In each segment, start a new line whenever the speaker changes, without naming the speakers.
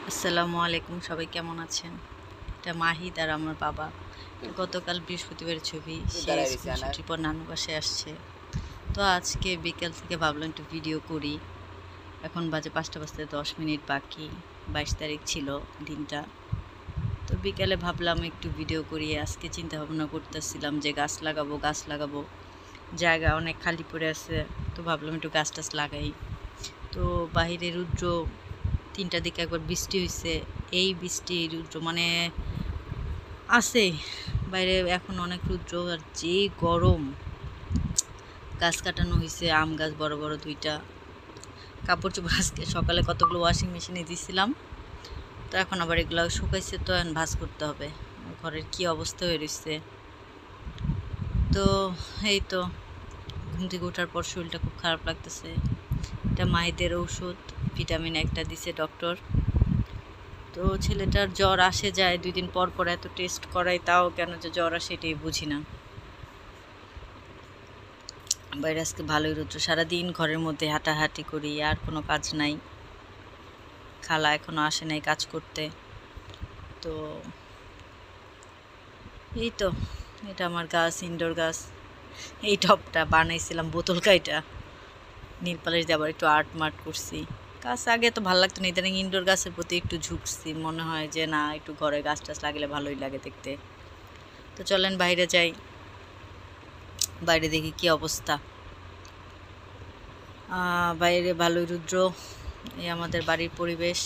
আসসালামু আলাইকুম, সবাই কেমন আছেন? এটা মাহিদ আর আমার বাবা। গতকাল বৃহস্পতিবারের ছবি, সে স্কুল ছুটির পর নানু বাসায় আসছে। তো আজকে বিকেল থেকে ভাবলাম একটু ভিডিও করি। এখন বাজে 5:10 বাকি, 22 তারিখ ছিল দিনটা। তো বিকেলে ভাবলাম একটু ভিডিও করি। আজকে চিন্তা ভাবনা করতেছিলাম যে গাছ লাগাবো, জায়গা অনেক খালি পড়ে আছে, তো ভাবলাম একটু গাছ টাছ লাগাই। তো বাহিরে রুদ্র, 3টার দিকে একবার বৃষ্টি হয়েছে। এই বৃষ্টি রুদ্র মানে আছে বাইরে এখন অনেক রুদ্র, আর যে গরম। গাছ কাটানো হয়েছে, আম গাছ বড় বড় 2টা। কাপড় চোপড় আজকে সকালে কতগুলো ওয়াশিং মেশিনে দিয়েছিলাম, তো এখন আবার এগুলো শুকাইছে, তো এখন ভাঁজ করতে হবে। ঘরের কি অবস্থা হয়ে রয়েছে। তো এই তো ঘুম থেকে ওঠার পর শরীরটা খুব খারাপ লাগতেছে। এটা মায়েদের ঔষধ, ভিটামিন একটা দিছে ডক্টর। তো ছেলেটার জ্বর আসে যায় 2 দিন পর পর, এত টেস্ট করাই, তাও কেন যে জ্বর আসে এটাই বুঝি না। বাইরে আজকে ভালোই রৌদ্র, সারাদিন ঘরের মধ্যে হাঁটাহাঁটি করি, আর কোনো কাজ নাই। খালা এখনো আসে নাই কাজ করতে। তো এই তো, এটা আমার গাছ, ইনডোর গাছ। এই টবটা বানাইছিলাম বোতল কাইটা, নীল পালিশ দিয়ে আবার একটু আর্ট মার্ট করছি। গাছ আগে তো ভালো লাগতো না, ইদানিং ইনডোর গাছের প্রতি একটু ঝুঁকছি। মনে হয় যে না, একটু ঘরে গাছ টাছ লাগলে ভালোই লাগে দেখতে। তো চলেন বাইরে যাই, বাইরে দেখি কি অবস্থা। বাইরে ভালোই রুদ্র, এই আমাদের বাড়ির পরিবেশ।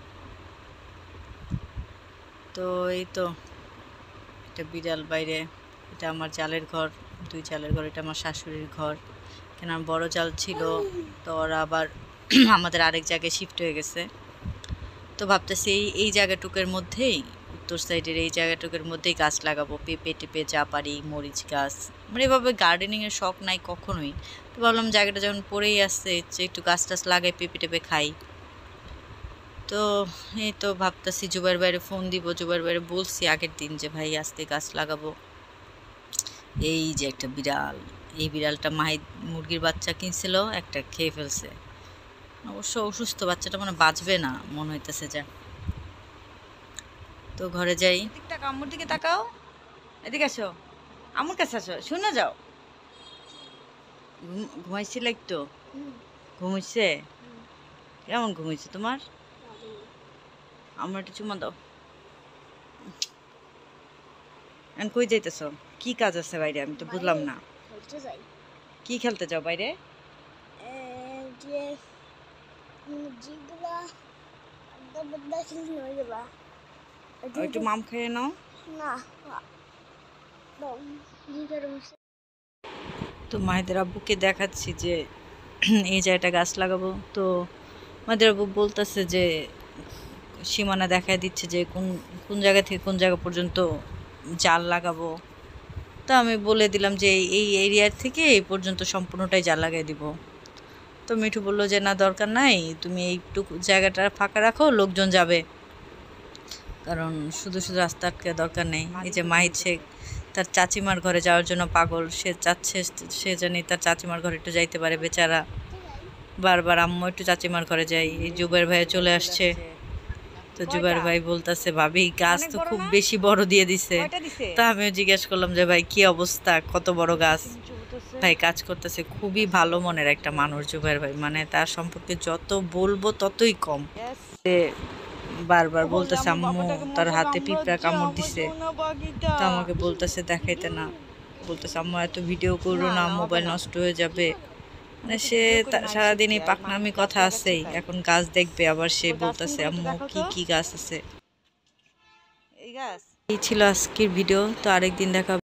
তো এই তো, এটা বিড়াল বাইরে, এটা আমার জালের ঘর, 2 জালের ঘর। এটা আমার শাশুড়ির ঘর, কেন আমার বড় জাল ছিল, তো ওরা আবার আমাদের আরেক জায়গায় শিফট হয়ে গেছে। তো ভাবতেছি এই জায়গাটুকের মধ্যেই, উত্তর সাইডের এই জায়গাটুকের মধ্যেই গাছ লাগাবো, পেঁপে টেপে যা পারি, মরিচ গাছ। আমার এভাবে গার্ডেনিংয়ের শখ নাই কখনোই। তো ভাবলাম জায়গাটা যখন পড়েই আসছে, একটু গাছ টাছ লাগাই, পেঁপে টেপে খাই। তো এই তো ভাবতেছি জুবাইর বাইরে ফোন দিব। জুবাইর বাইরে বলছি আগের দিন যে ভাই আজকে গাছ লাগাবো। এই যে একটা বিড়াল, এই বিড়ালটা মাহিদ মুরগির বাচ্চা কিনছিল, একটা খেয়ে ফেলছে। অবশ্য অসুস্থ বাচ্চাটা মানে বাঁচবে না মনে হইতেছে যা। তো ঘরে যাই। আম্মুর দিকে তাকাও, এদিকে আসো, আম্মুর কাছে আসো, শুনে যাও। ঘুমাইছিল একটু? ঘুমাইছে? কেমন ঘুমাইছে তোমার? আমার একটু চুমা দাও। এখন কই যাইতেছ? কি কাজ আছে বাইরে? আমি তো বুঝলাম না। কি খেলতে যাও বাইরে? একটু মাম খেয়ে নাও। তো মাহিদের আব্বুকে দেখাচ্ছি যে এই জায়গাটা গাছ লাগাবো। তো মাহিদের আব্বু বলতেছে যে সীমানা দেখায় দিচ্ছে যে কোন কোন জায়গা থেকে কোন জায়গা পর্যন্ত জাল লাগাবো। তো আমি বলে দিলাম যে এই এরিয়ার থেকে এই পর্যন্ত সম্পূর্ণটাই জাল লাগাই দিব। তো মিঠু বললো যে না, দরকার নাই, তুমি এইটুকু জায়গাটা ফাঁকা রাখো, লোকজন যাবে, কারণ শুধু শুধু রাস্তা আটকে দরকার নেই। এই যে মাহিদ শেখ তার চাচিমার ঘরে যাওয়ার জন্য পাগল, সে চাচ্ছে সে জানি তার চাচিমার ঘরে একটু যাইতে পারে বেচারা। বারবার আম্মু একটু চাচিমার ঘরে যাই। এই জুবাইর ভাই চলে আসছে। তো জুবাইর ভাই বলতেছে ভাবি গাছ তো খুব বেশি বড় দিয়ে দিছে। তা আমিও জিজ্ঞেস করলাম যে ভাই কি অবস্থা, কত বড় গাছ? ভাই কাজ করতেছে, খুবই ভালো মনের একটা মানুষ জুবাইর ভাই, মানে তার সম্পর্কে যত বলবো ততই কম। বারবার বলতেছে আম্মু তার হাতে পিঁপড়া কামড় দিছে, তা আমাকে বলতেছে দেখাইতে না, বলতেছে আম্মু এত ভিডিও করো না, মোবাইল নষ্ট হয়ে যাবে। মানে সে সারাদিন এই পাকনামি কথা আছেই, এখন গাছ দেখবে আবার সে বলতেছে আম্মু কি কি গাছ আছে। এই ছিল আজকের ভিডিও, তো আরেকদিন দেখা।